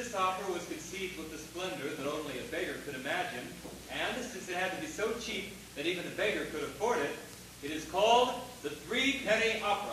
This opera was conceived with the splendor that only a beggar could imagine, and since it had to be so cheap that even a beggar could afford it, it is called the Threepenny Opera.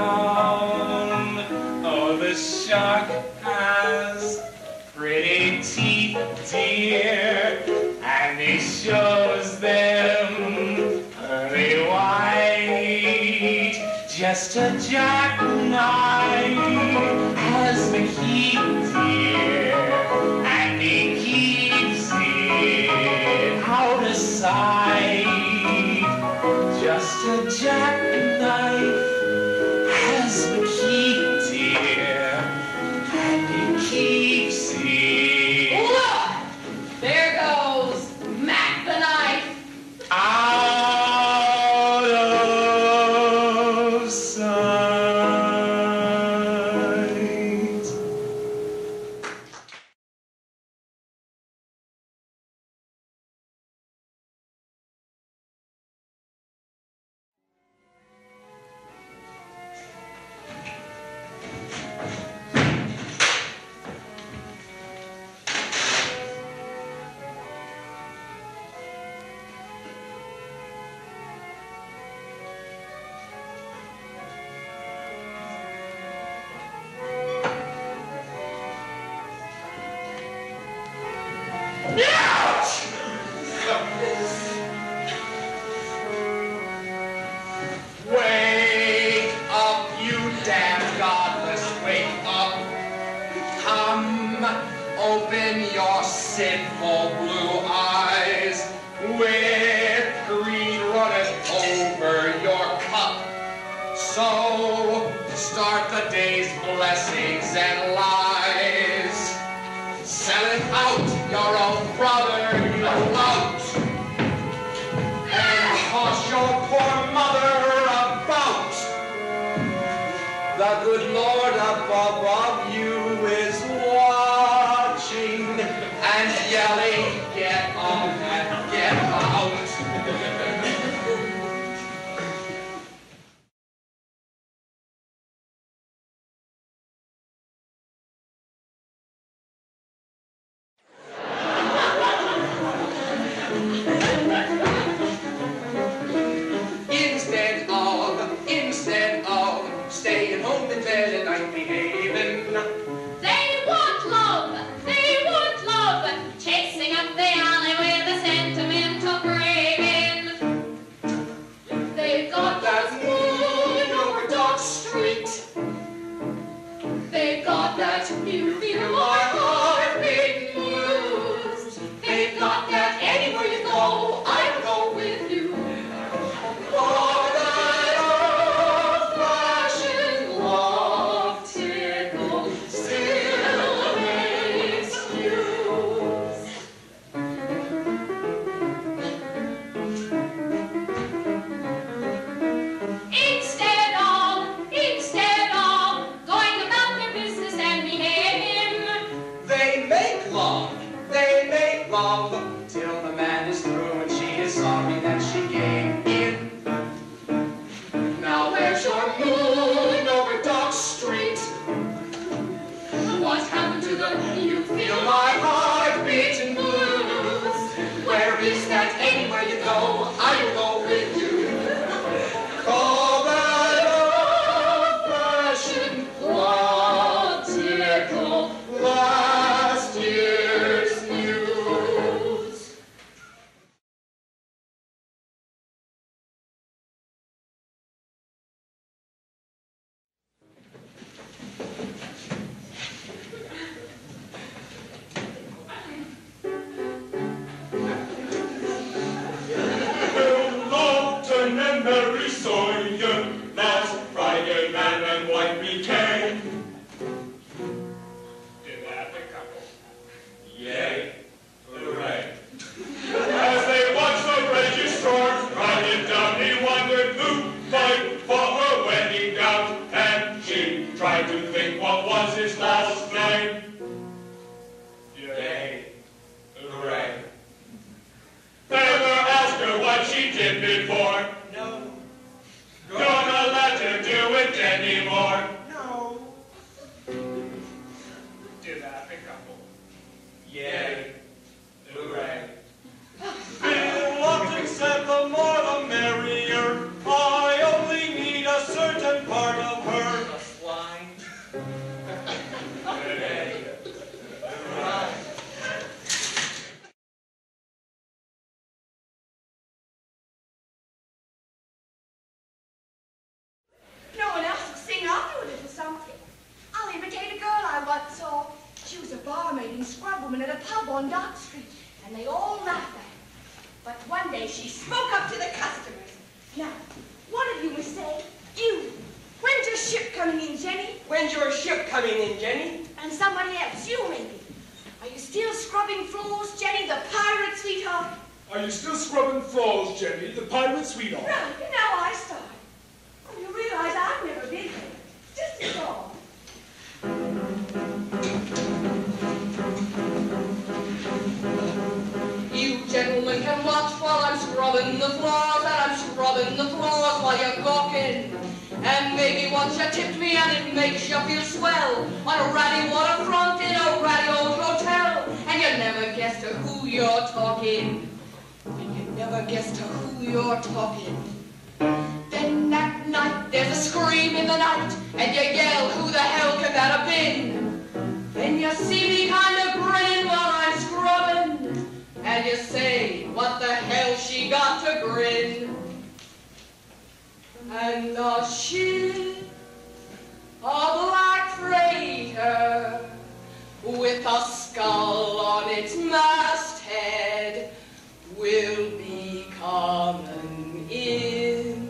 drown. Oh, the shark has pretty teeth, dear, and he shows them pearly white. Just a jackknife has the key, dear, and he keeps it out of sight. Just a jackknife has the key, dear, and he keeps it. Look! There goes Mack the knife. Out of sight. Wake up, you damn godless, wake up. Come, open your sinful blue eyes. With greed runneth over your cup. So start the day's blessings and lies. Selling out your own brother you loved, and toss your poor mother about. The good Lord up above you is watching and yelling, get up and get out. Instead of staying home in bed at night behaving, They want love, chasing up the alley with a sentimental craving. They've got that moon over Dodge Street. They've got that you feel my heart beating blues. They've got that anywhere you go, I'll go with you. Oh, that old-fashioned love tickle still makes use. Instead of going about their business and behaving, they make love till the man is through and she is sorry that she gave in. now where's your moon over Dodge Street? What happened to the you feel my heart beating blues? Where is that anywhere you go, I'll go with you. Call that Old-fashioned love tickle last year's news. Lawton and Mary Sawyer, last Friday man and wife became. Did that the couple? Yay, hooray. As they watched the raging storm riding down, he wondered who might for her wedding gown, and she tried to think what was his last name. Yay, hooray. Never asked her what she did before. No. Gonna let her do it anymore. No. Did that the couple? Yay. Hooray. Bill Lawton said the more the merrier. I only need a certain part of her barmaid and scrubwoman at a pub on Dock Street, and they all laughed at her. But one day she spoke up to the customers. Now, one of you must say, you. When's your ship coming in, Jenny? When's your ship coming in, Jenny? And somebody else, you maybe. Are you still scrubbing floors, Jenny, the pirate sweetheart? Are you still scrubbing floors, Jenny, the pirate sweetheart? Right, you know I started. Oh, you realize I've never been there. Just as all. You gentlemen can watch while I'm scrubbing the floors, and I'm scrubbing the floors while you're gawking. And maybe once you tipped me and it makes you feel swell on a ratty waterfront in a ratty old hotel, and you never guess to who you're talking. And you never guess to who you're talking. Then that night there's a scream in the night, and you yell, who the hell could that have been? Then you see me kind of grin while I'm scrubbing, and you say, what the hell she got to grin? And the ship, a black freighter, with a skull on its masthead, will be coming in.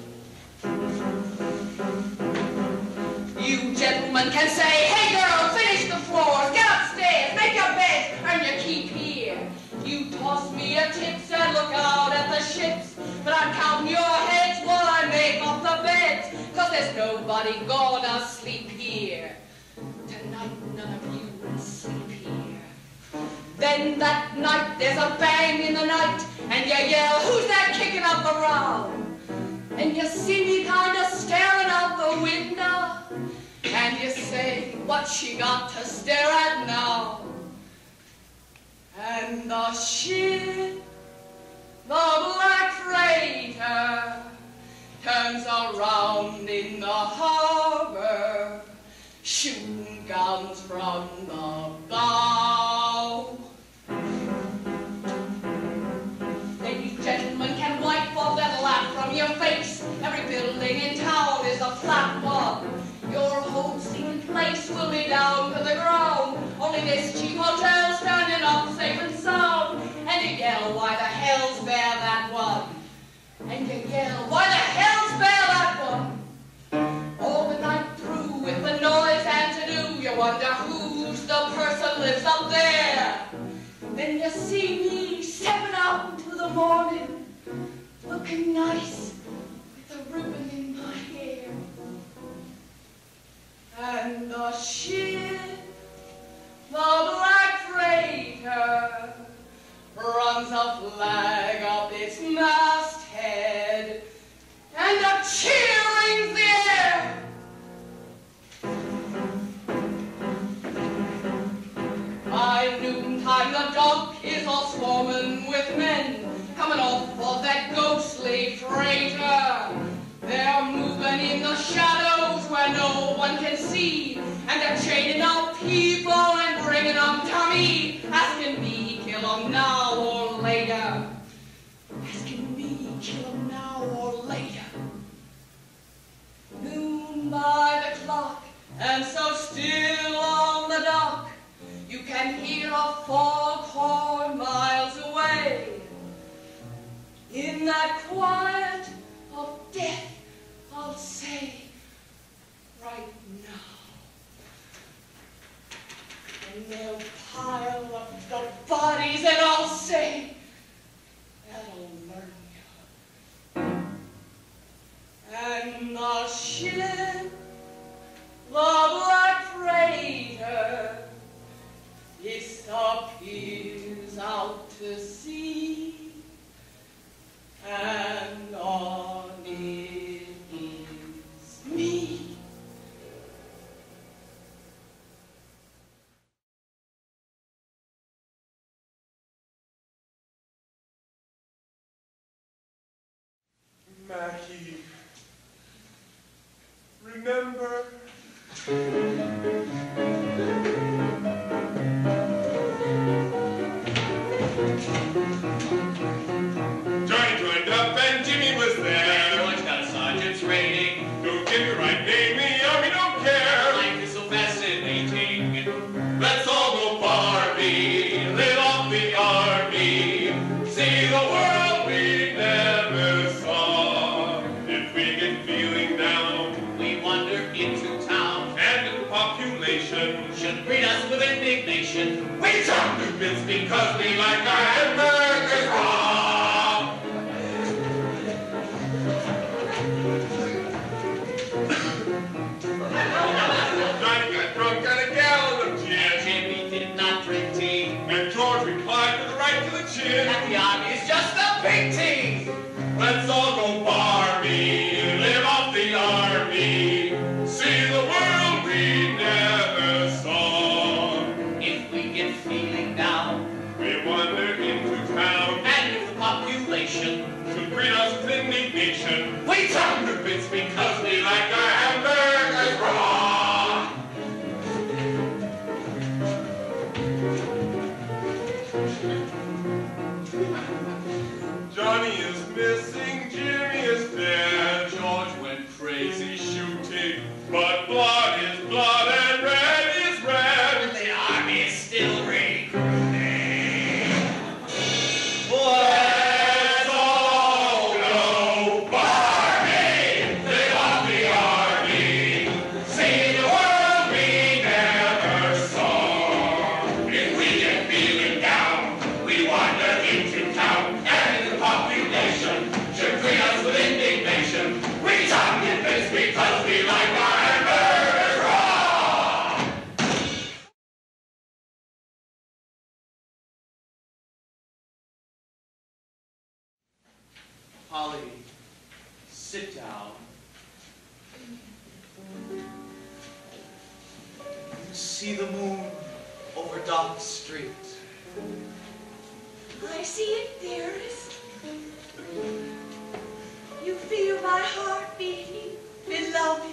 You gentlemen can say, hey girl, finish the floors, get upstairs, make your beds, earn your keep here. You toss me a tips and look out at the ships, but I'm counting your heads while I make up the beds, 'cause there's nobody gonna sleep here. Tonight none of you will sleep here. Then that night there's a bang in the night, and you yell, who's that kicking up the row? And you see me kind of staring out the window, and you say, what's she got to stare at now? And the ship, the black freighter, turns around in the harbor, shooting guns from the bow. Then you gentlemen can wipe off that laugh from your face. Every building in town is a flat one. Your whole steaming place will be down to the ground. Only this cheap hotel standing up safe and sound. And you yell, why the hell's bear that one? And you yell, why the hell's bear that one? All the night through with the noise and to do, you wonder who's the person lives up there. Then you see me stepping out into the morning, looking nice with a ribbon in my hair. And the ship, the black freighter, runs a flag up its masthead, and a cheer rings the air. By noontime the dock is all swarming with men, coming off of that ghostly freighter. They're moving in the shadows where no one can see, and they're chaining up people and bringing them to me, asking me, kill them now or later. Asking me, kill them now or later. Noon by the clock, and so still on the dock, you can hear a foghorn miles away. In that quiet of death, I'll say, right now. And they'll pile up the bodies, and I'll say, that'll learn you. And the ship, the black freighter, disappears out to sea, and on it is me. Mackie, remember? Johnny joined up and Jimmy was there. Everyone's got a sergeant's rating. Don't get me right, name me, we don't care. Life is so fascinating. Let's all go far. population should greet us with indignation. We jump the bits because we like our hamburgers raw. Johnny got drunk on a gallon of gin. Jimmy did not drink tea. And George replied with the right to the chin. And the army is just a big tea. Let's all go Barbie, live off the army, see the world we never saw. If we get feeling down, We wander into town, and if the population to greet us with indignation. we Jump the bits because we like our hamburgers raw. Johnny is missing, Jimmy is dead. George went crazy shooting, but blood is blood and red is red. the army is still recruiting. Let's all go Barbie, live off the army, see the world we never saw. If we get feeling down, we wander into town, and the population should greet us with indignation. We jump in bits because we like our hamburgers raw. Polly, sit down. You see the moon over Dock Street. I see it, dearest. You feel my heart beating, beloved.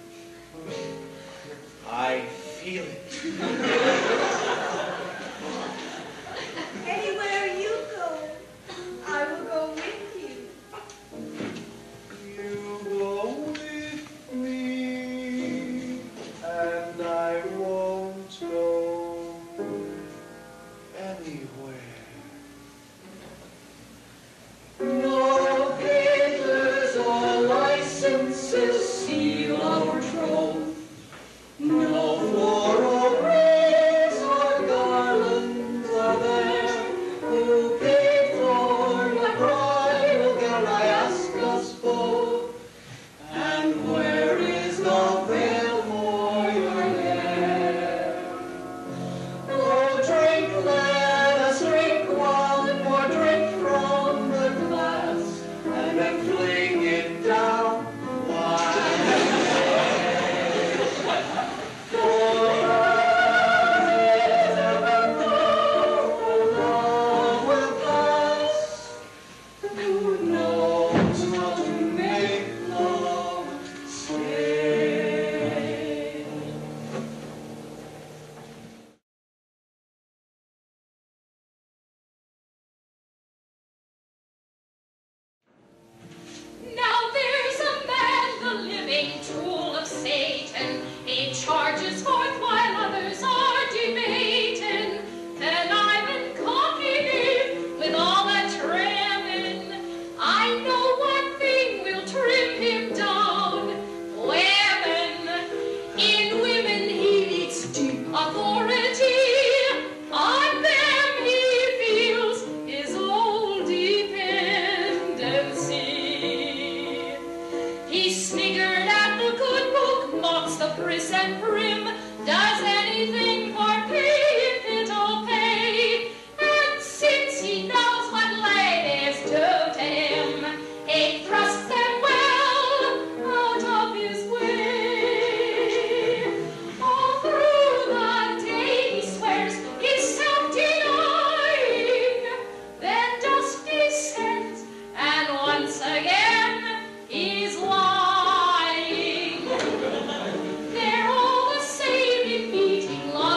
I feel it. Anywhere you go, I will go with you. You go with me, and I won't go anywhere. No papers or licenses seal our troth. No floral wreaths or garlands are there. Who paid for the bridal gown I ask us both? And where is the veil for your hair? Oh, drink, let us drink one more drink from the glass, and then fling it down Now there's a man, the living tool of Satan. He charges forth while others are debating. Conniving, cocking, with all that trimming. I know one thing will trim him down. Women. In women he needs deep authority. On them he feels his old dependency. He sniggered at the good book, mocks the pris and prim, does anything for pay if it'll pay. And since he knows what ladies do to him, he thrusts them well out of his way. All through the day he swears he's self-denying, then dust descends, and once again he's lying. They're all the same in meeting,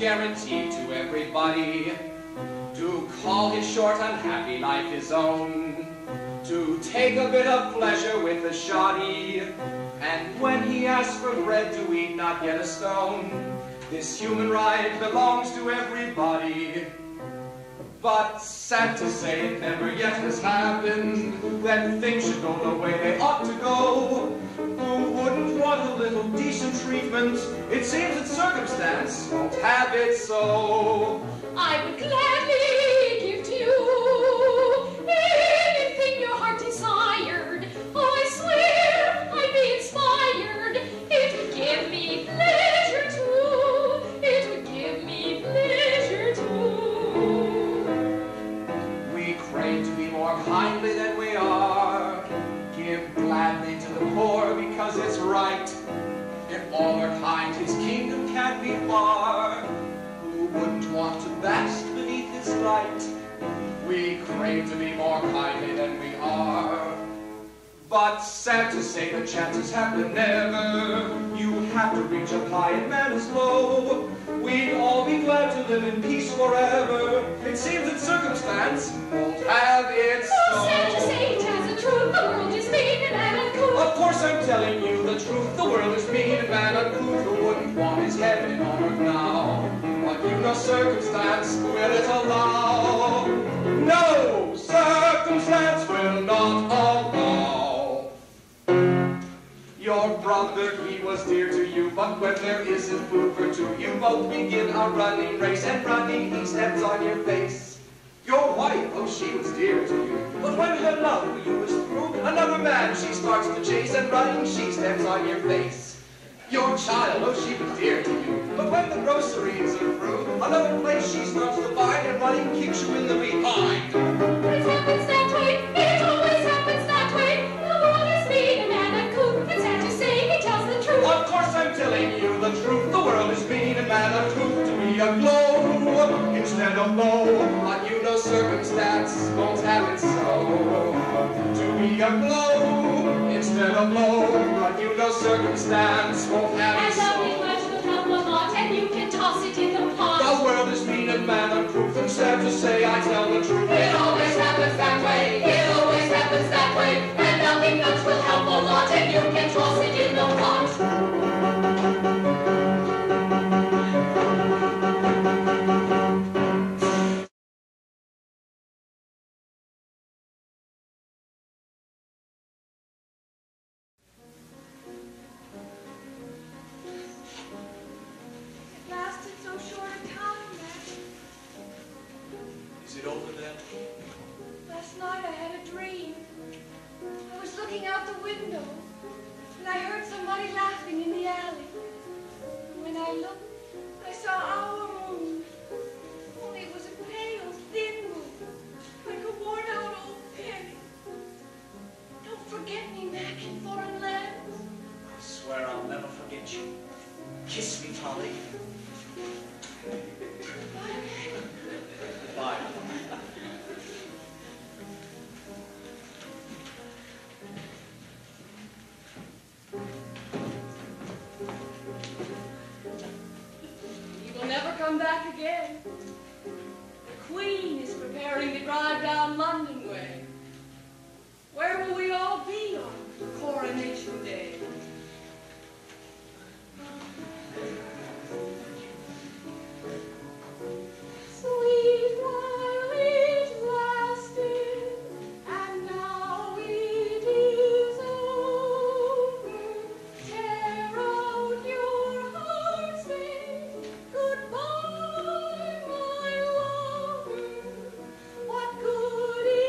guaranteed to everybody, to call his short unhappy life his own, to take a bit of pleasure with the shoddy, and when he asks for bread to eat, not get a stone. This human right belongs to everybody. But sad to say, it never yet has happened that things should go the way they ought to go. Who wouldn't want a little decent treatment? It seems that circumstance won't have it so. I would gladly give to you anything your heart desired. Oh, I swear I'd be inspired. It would give me pleasure too. It would give me pleasure too. We crave to be more kindly than we are. Give gladly to the poor because it's right. If all are kind, his kingdom can't be far. Who wouldn't want to bask beneath his light? We crave to be more kindly than we are. But sad to say, the chances happen never. You have to reach up high and man is low. We'd all be glad to live in peace forever. It seems that circumstance won't have it so. Oh, sad to say, it has the truth. The world is mean and man uncouth. Of course I'm telling you the truth. The world is mean and man uncouth. Who wouldn't want his heaven on earth now? But you know circumstance will it allow? No, circumstance will not allow. Your brother, he was dear to you, but when there isn't food for two, you both begin a running race, and running he steps on your face. Your wife, oh, she was dear to you, but when her love for you is through, another man she starts to chase, and running she steps on your face. Your child, oh, she was dear to you, but when the groceries are through, another place she starts to find, and running kicks you in the behind. It happens that way, it always happens that way. The world is mean and man uncouth. It's sad to say, he tells the truth. Of course I'm telling you the truth. The world is mean and man uncouth. To be a glow instead of low, but you know circumstance won't have it so. To be a glow instead of low, but you know circumstance won't have it And so. lovely flesh will help a lot, and you can toss it in the pot. The world is mean and man uncouth, and sad to say I tell the truth. It always happens that way. It always happens that way. And nothing much will help a lot, and you can toss it in the pot. It lasted so short a time, Mack. Is it over then? Last night I had a dream. I was looking out the window, and I heard somebody laughing in the alley. And when I looked, I saw our moon. Only it was a pale, thin moon, like a worn-out old penny. Don't forget me, Mack, in foreign lands. I swear I'll never forget you. Kiss me, Polly. Goodbye. He will never come back again. The Queen is preparing to drive down London way. Where will we all be on Coronation Day? Sweet while it lasted, and now it is over. Tear out your heart, say goodbye, my lover. What good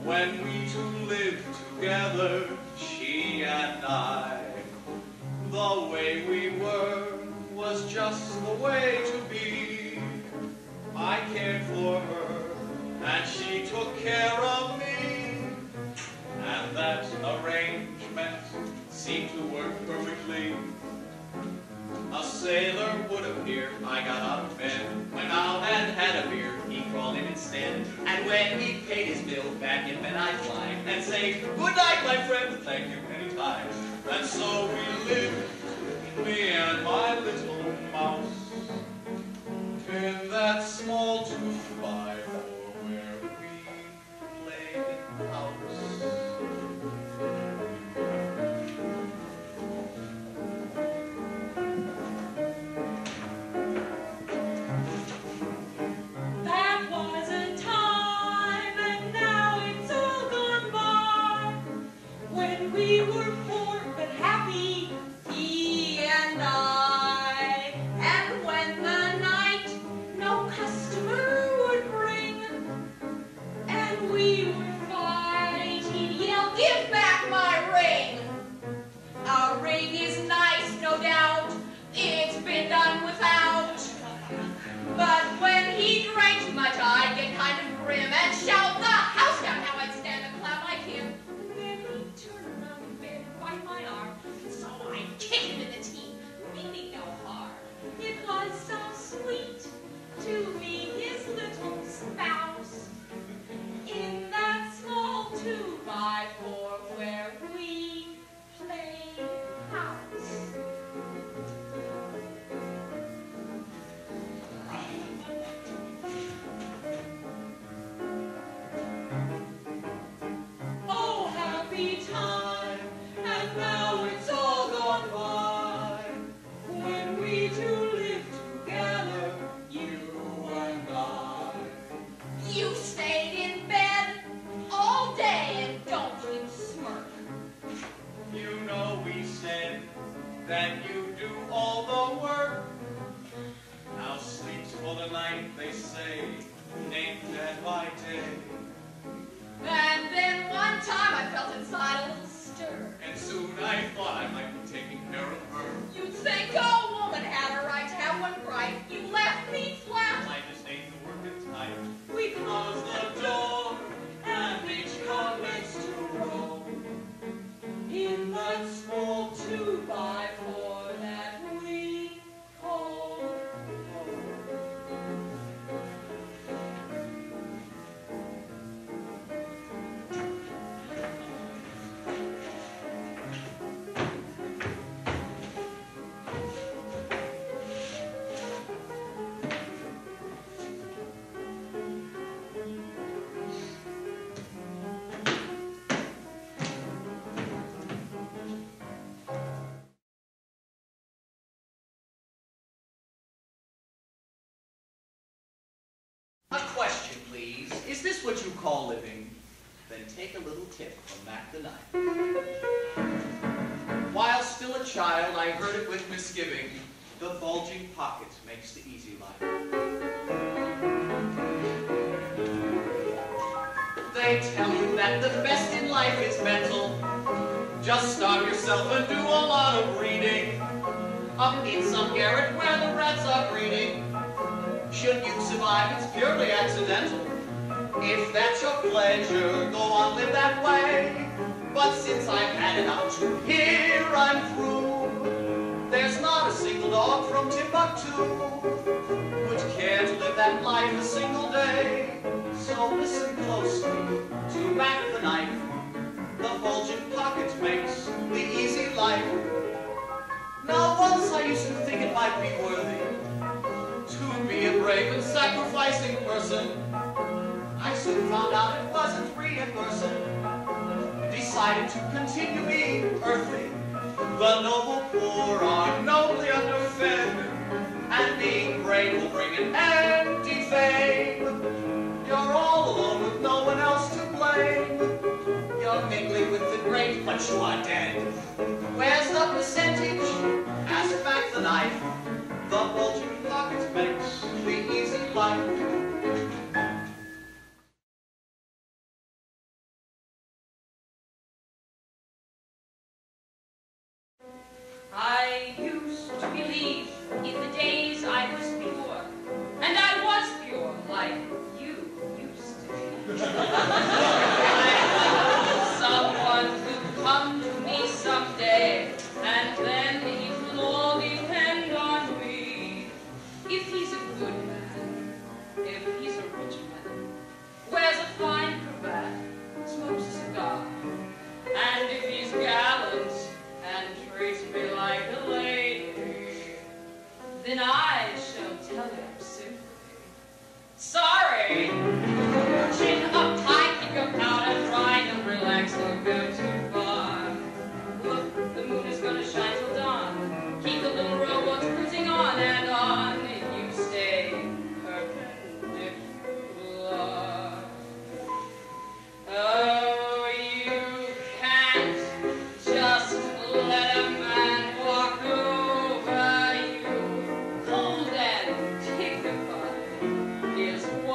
when we two lived together, she and I. The way we were was just the way to be. I cared for her, and she took care of me. And that arrangement seemed to work perfectly. A sailor would appear, I got out of bed, went out and had a beer, he crawled in instead. And when he paid his bill, back in bed I'd climb and say, good night, my friend, thank you anytime. And so we lived, me and my little mouse, in that small 2x4 where we played house. We were poor but happy, he and I. And when the night no customer would bring, and we would fight, he'd yell, give back my ring. Our ring is nice, no doubt, it's been done without. But when he drank too much, I'd get kind of grim and shout, the house down, how I'd stand and clap like him. My arm, so I'd kick him in the teeth, meaning no harm. It was so sweet to be his little spouse in that small 2x4 where we played house. Oh, happy time. And now it's all gone by, when we two lived together, you and I. You stayed in bed all day, and don't you smirk. You know we said that you do all the work. Now sleeps for the night, they say, ain't dead by day. And then one time I felt inside a little stir. And soon I thought I might be taking care of her. You'd think a woman had a right to have one right. You left me flat. I just ain't the working type. We closed the door, and each commenced to roam in that small 2x4 that we called home. A question, please. Is this what you call living? Then take a little tip from Mack the Knife. While still a child, I heard it with misgiving. The bulging pocket makes the easy life. They tell you that the best in life is mental. Just starve yourself and do a lot of reading. Up in some garret where the rats are breeding. Should you survive, it's purely accidental. If that's your pleasure, go on, live that way. But since I've had enough to here, I'm through. There's not a single dog from Timbuktu would care to live that life a single day. So listen closely to Mack the Knife. The bulging pocket makes the easy life. Now once I used to think it might be worthy to be a brave and sacrificing person. I soon found out it wasn't reimbursing. Decided to continue being earthly. The noble poor are nobly underfed, and being brave will bring an empty fame. You're all alone with no one else to blame. You're mingling with the great, but you are dead. Where's the percentage? Ask Mack the Knife. The bulging pocket makes the easy life.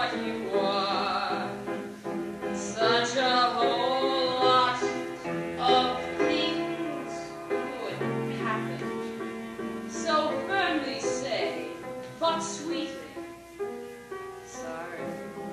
what you are. Such a whole lot of things could happen. So firmly say, but sweetly, sorry.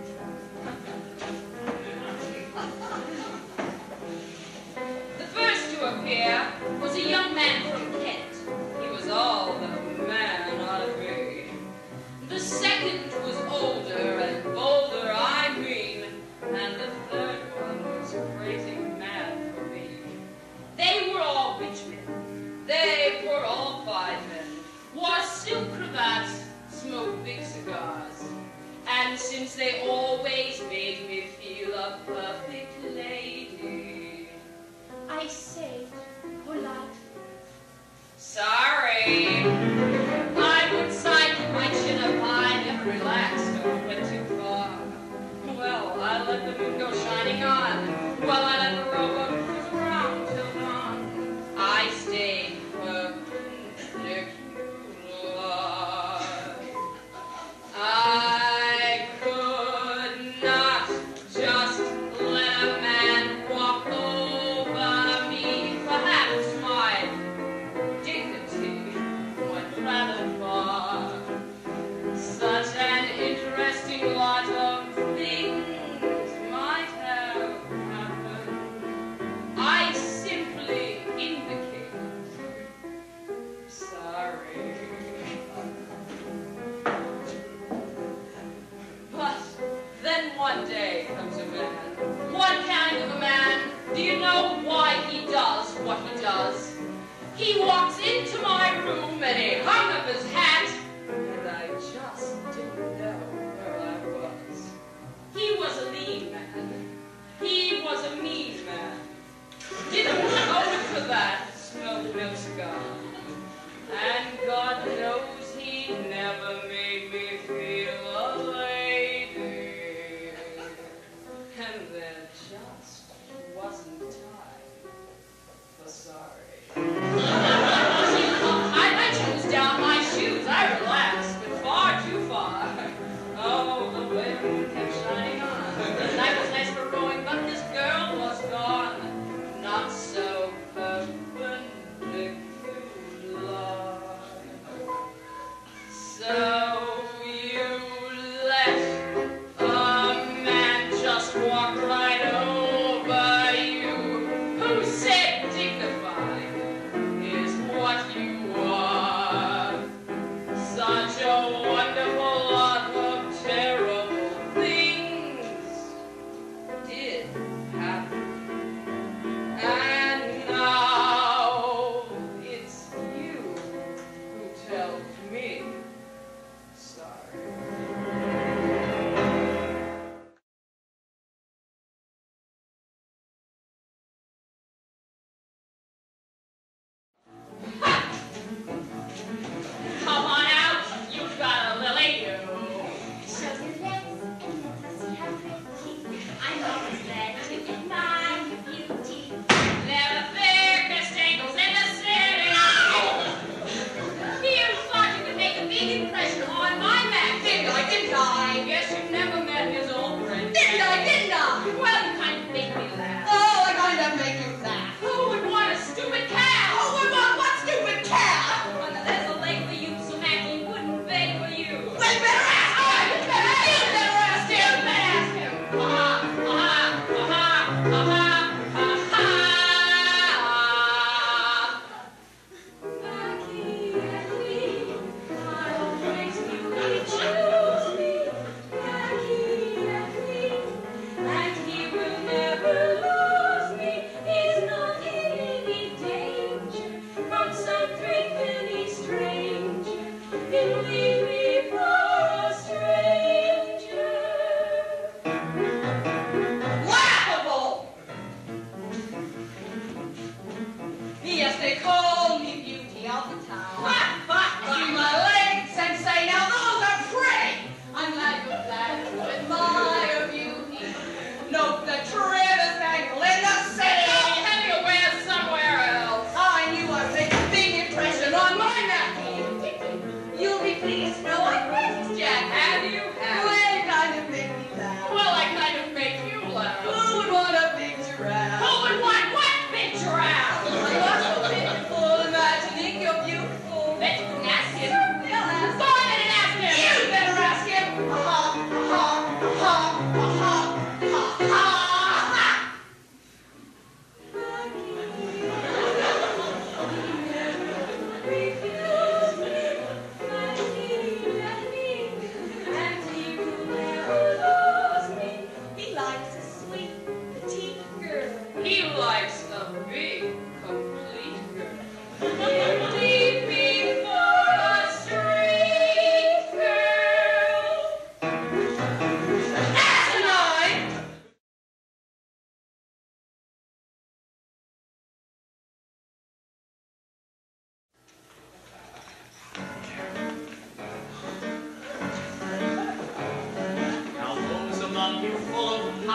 The first to appear was a young man from Kent. He was all that a man ought to be. The second was older and bolder, I mean, and the third one was crazy mad for me. They were all rich men. They were all fine men. Wore silk cravats, smoked big cigars. And since they always made me feel a perfect lady, I said politely, sorry. I would sign my chin up high, never relaxed or went too far. Well, I let the moon go shining on. Well, I let the rowboat cruise around till dawn. I stayed perpendicular. I could not just let a man walk over me. Perhaps my dignity went rather far. Such an interesting lot of things might have happened. I simply indicate, sorry. But then one day comes a man. What kind of a man? Do you know why he does what he does? He walks into my room and he hung up his hat, and I just didn't know where I was. He was a lean man. He was a mean man. Didn't owe for that, smoked no cigar. And God knows he never made me feel a lady. And there just wasn't time for sorry. I chose down my shoes. I relaxed, but far too far. Oh, the way the moon kept shining on. The night was nice for rowing, but this girl was gone. Not so perpendicular. So you let a man just walk right over you, who said dignified is what you are. Such a wonderful lot of terrible things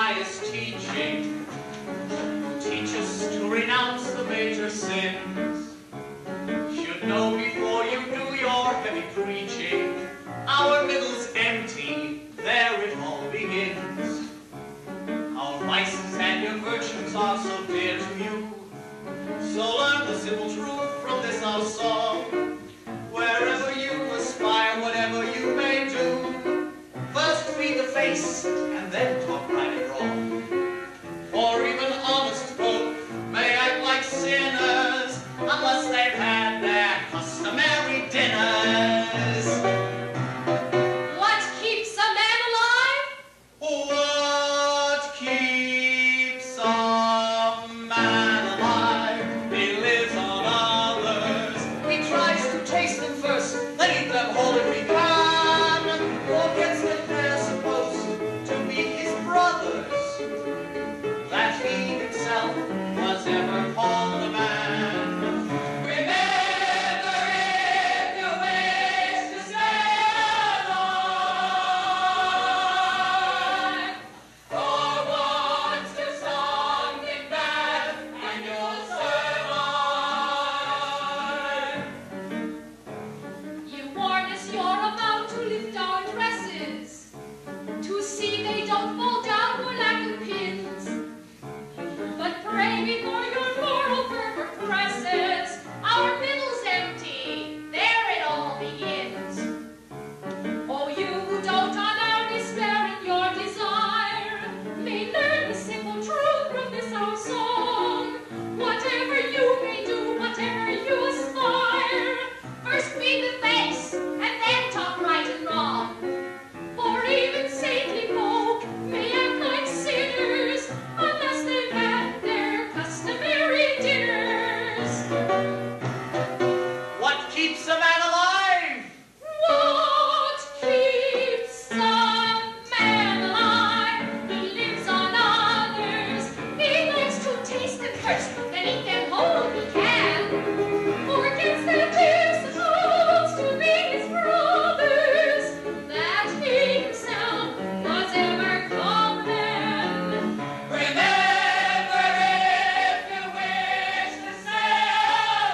highest teaching, teach us to renounce the major sins. Should know before you do your heavy preaching, our middle's empty, there it all begins. Our vices and your virtues are so dear to you, so learn the simple truth from this our song. Wherever you aspire, whatever you may do, first read the face, and then talk right and wrong. For even honest folk may act like sinners, unless they've had their customary dinners. What keeps a man alive? What keeps a man alive? He lives on others. He tries to taste them first, then eat them whole if he can. Forgets that they're supposed to be his brothers, that he himself was ever called a man. Remember, if you wish to stay alive, for once do something bad, and you'll survive. You warn us you're about to lift our dresses, to see they don't fall down for lack of pins. But pray before your moral fervor presses, our middle's empty, there it all begins. Oh, you who dote on our despair and your desire, may learn the simple truth from this our song. Whatever you may do, whatever you aspire, first read the face, and then talk right and wrong. For even saintly folk may act like sinners, unless they've had their customary dinners. What keeps a man alive? What keeps a man alive? He lives on others. He likes to taste them first, then eat them whole if he can. Forgets that they're supposed to be his brothers, that he himself was ever called man. Remember, if you wish to stay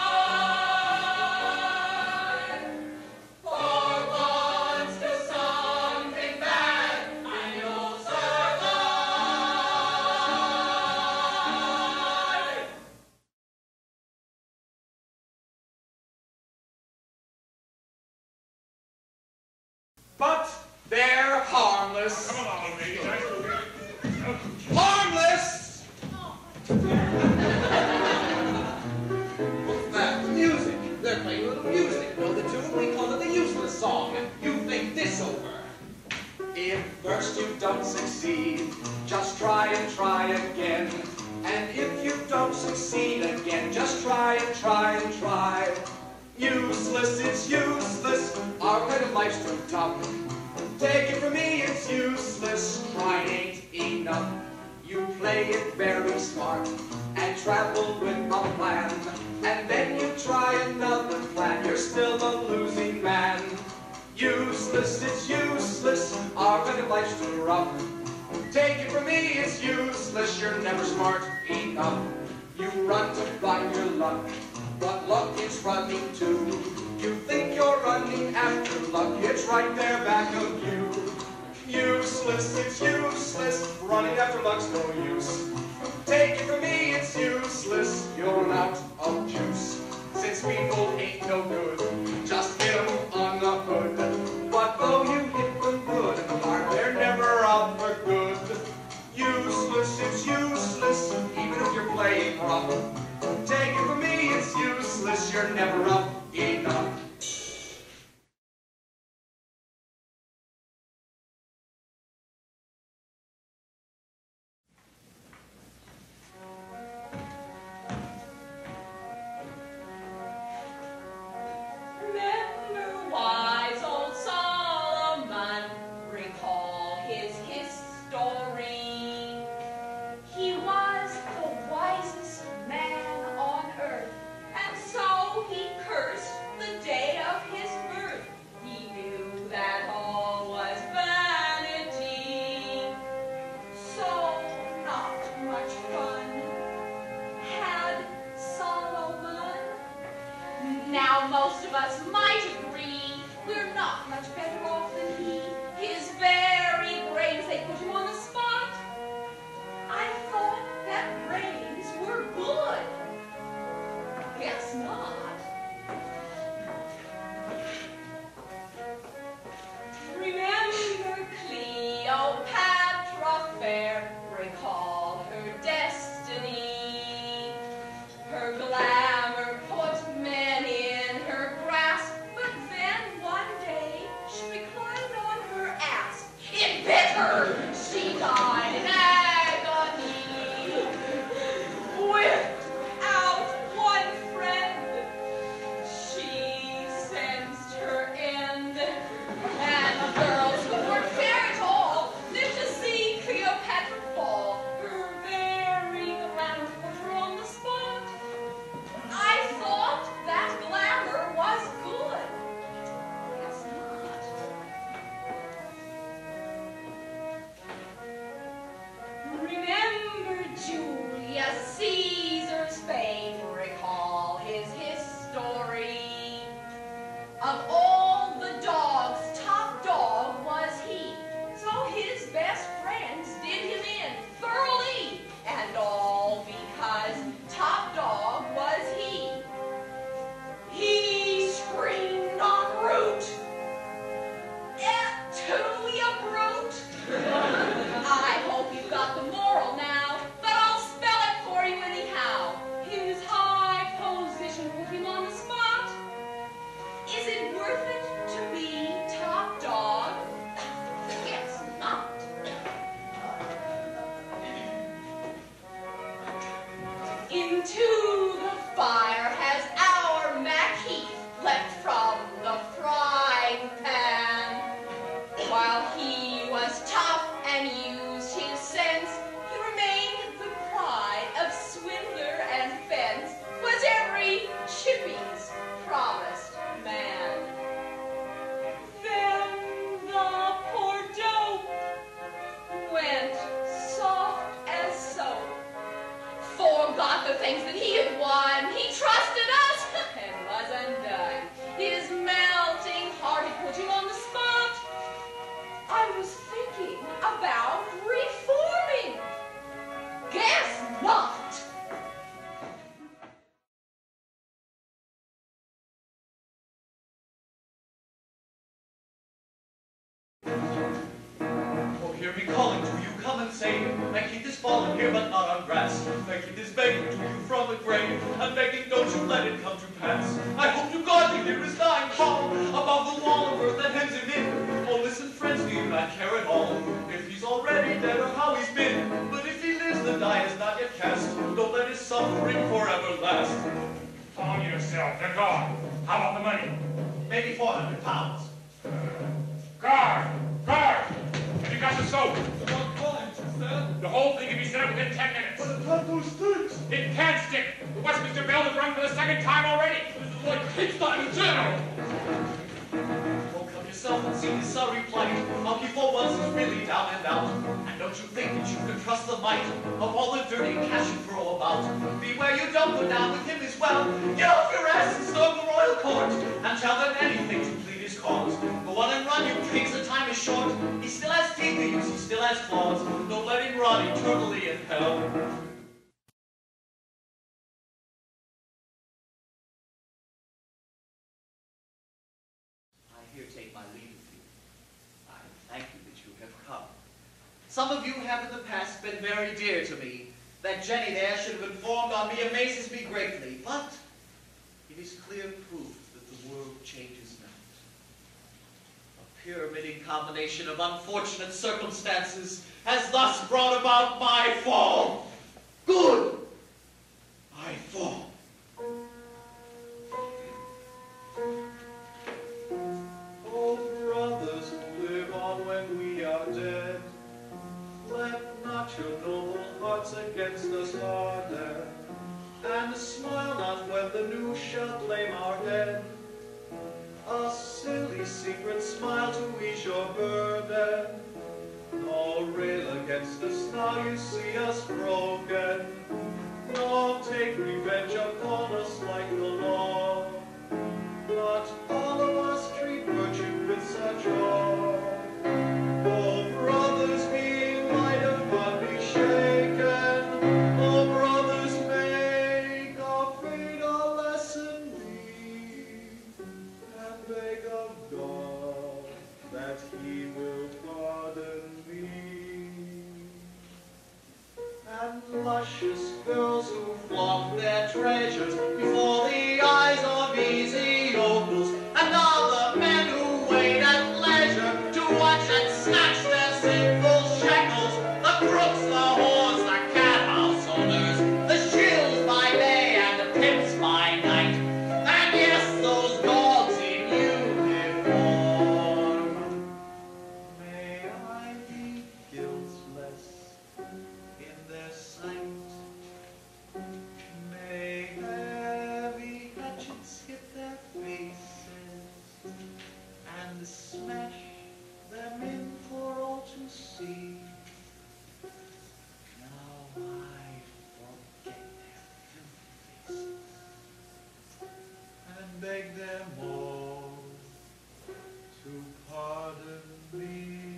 alive, for once do something bad, and you'll survive. But they're harmless. Come along, ladies. Harmless! What's that? Music. They're playing a little music. Well, the tune we call it the useless song. You think this over. If first you don't succeed, just try and try again. And if you don't succeed again, just try and try and try. Useless, it's useless. Our kind of life's too tough. Take it from me, it's useless. Trying ain't enough. You play it very smart and travel with a plan. And then you try another plan. You're still a losing man. Useless, it's useless. Our kind of life's too rough. Take it from me, it's useless. You're never smart enough. You run to find your luck, but luck is running too. You think you're running after luck, it's right there back of you. Useless, it's useless. Running after luck's no use. Take it from me, it's useless. You'll run out of juice. Since people ain't no good, just hit 'em on the hood. But though you hit them good in the heart, they're never out for good. Useless, it's useless. Even if you're playing rough. Take it from me, it's useless. You're never up enough. Remember wise old Solomon, recall his history. He was the wisest man on earth, and so he cursed us might agree we're not much better off than he. His very brains, they put him on the spot. I thought that brains were good. Guess not. Remember Cleopatra fair, recall her destiny. Her glamour put men in her grasp, but then one day she reclined on her ass. It bit her, she died in agony. Without one friend, she sensed her end. And the girls who weren't fair at all lived to see Cleopatra fall. Her very glamour put her on the spot. I thought that glamour was good. Guess not. Remember Julius Caesar's fame. Recall his history. Of all the dogs, top dog was he. So his best friends did him in thoroughly. And all because top dog was he. He screamed en route. Et tu, you brute. I hope you got the moral now, but I'll spell it for you anyhow. His high position put him on the spot. Is it worth it to be top dog? Guess not. Into the fire has our Mack leapt from the frying pan. While he was tough and used his sense, he remained the pride of swindler and fence, was every chippy's promised man. Then the poor dope went soft as soap, forgot the things that he had won. He trusted us and was undone. His melting heart had put him on the spot. I was thinking about reforming. Guess not. Oh, hear me calling to you, come and save. My Keith is fallen here, but not on grass. My Keith is begging to you from the grave, and begging, don't you let it come to pass. I hope to God you hear his dying call above the wall of earth that hems him in. Oh, listen, friends, do you not care at all if he's already dead or how he's been? But if he lives, the die is not yet cast. Don't let his suffering forever last. Calm yourself, they're gone. How about the money? Maybe 400 pounds. Guard! Guard! Have you got the soap? Not quite, sir. The whole thing can be set up within 10 minutes. But the tattoo sticks. It can't stick. The Westminster bell has rung for the second time already. This is like kickstarting general. Oh, come yourself and see his sorry plight. How he for once is really down and out. And don't you think that you can trust the might of all the dirty cash you throw about? Beware you don't go down with him as well. Get off your ass and storm the royal court, and tell them anything to plead his cause. Go on and run, you pigs, the time is short. He still has teeth to use, he still has claws. Don't let him rot eternally in hell. I here take my leave of you. I thank you that you have come. Some of you have in the past been very dear to me. That Jenny there should have informed on me amazes me greatly, but it is clear proof that the world changes not. A pyramiding combination of unfortunate circumstances has thus brought about my fall. Good! I fall. Oh, brothers who live on when we are dead, let not your noble hearts against us harden, and smile not when the new shall claim our head. A silly secret smile to ease your burden, nor rail against us now you see us broken, nor take revenge upon us like the law, but luscious girls who flaunt their treasures before the eyes of easy yokels, and all the men who wait at leisure to watch and snatch their sinful shekels, the crooks, the whores, the cat house owners, the shills by day and the pimps by night, and yes, those dogs in uniform. May I be guiltless in their sight. May heavy hatchets hit their faces and smash them in for all to see. Now I forget their filthy faces and beg them all to pardon me.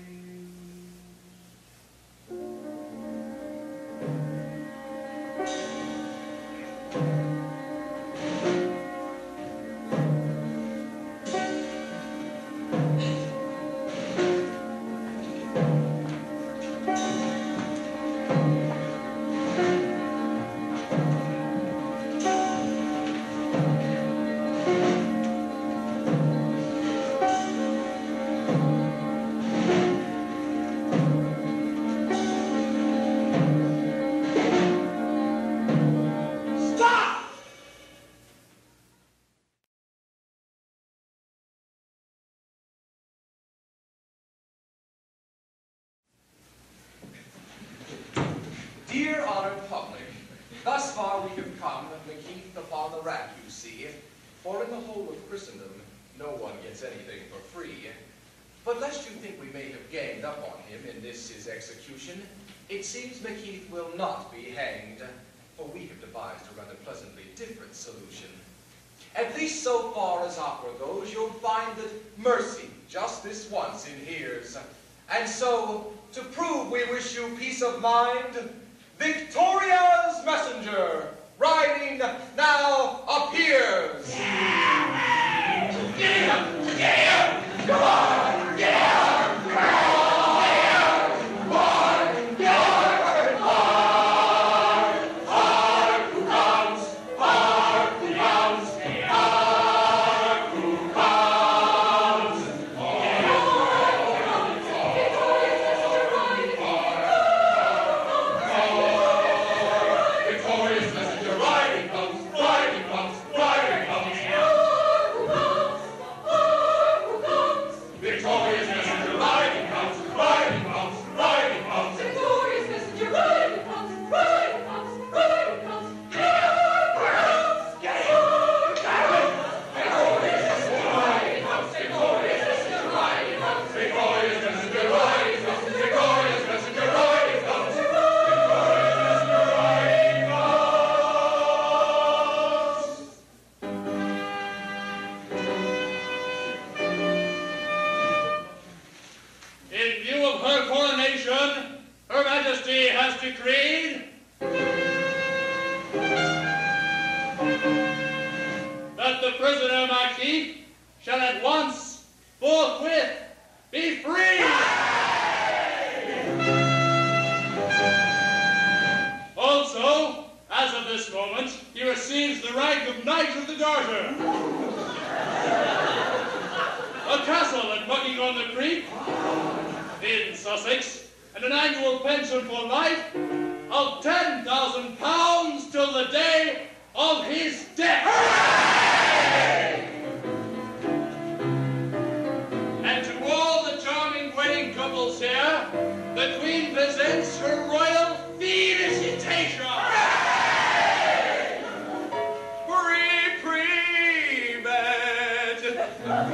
Dear honored public, thus far we have come, McKeith upon the rack, you see, for in the whole of Christendom no one gets anything for free. But lest you think we may have ganged up on him in this his execution, it seems McKeith will not be hanged, for we have devised a rather pleasantly different solution. At least so far as opera goes, you'll find that mercy, just this once, inheres. And so, to prove we wish you peace of mind, Victoria's messenger, riding now appears. Get him! Get him! Come on! Get him! Come on! Get him! Hark, who comes? Hark, who comes? Hark, who comes? Victoria's messenger riding comes, riding comes, riding comes. Victoria's messenger riding comes, riding comes, riding comes. Victoria's messenger riding comes, riding comes, riding comes. Get him! Victoria's messenger riding comes, Victoria's messenger riding comes. Victoria's messenger riding comes, Victoria's messenger riding comes. Victoria's messenger riding comes. In view of her coronation, Her Majesty has decreed that the prisoner Marquis shall at once, forthwith, be free. Also, as of this moment, he receives the rank of Knight of the Garter. A castle at Buckingham-on-the-Creek in Sussex, and an annual pension for life of £10,000 till the day of his death. And to all the charming wedding couples here, the Queen presents her royal felicitation. Pre-bed.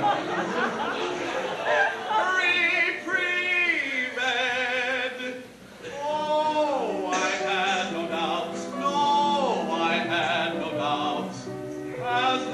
Pre-bed. Oh, I had no doubts. No, I had no doubts. As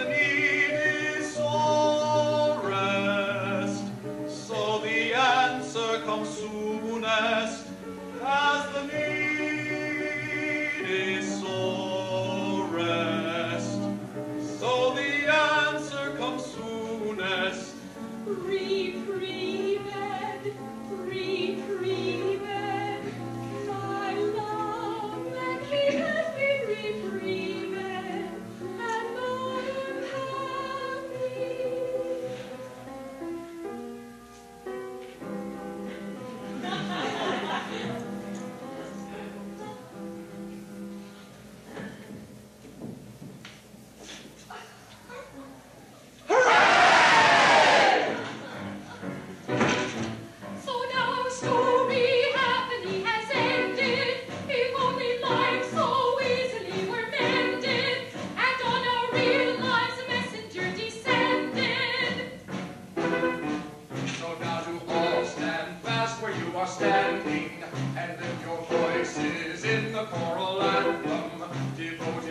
standing, and lift your voices in the choral anthem. Devotion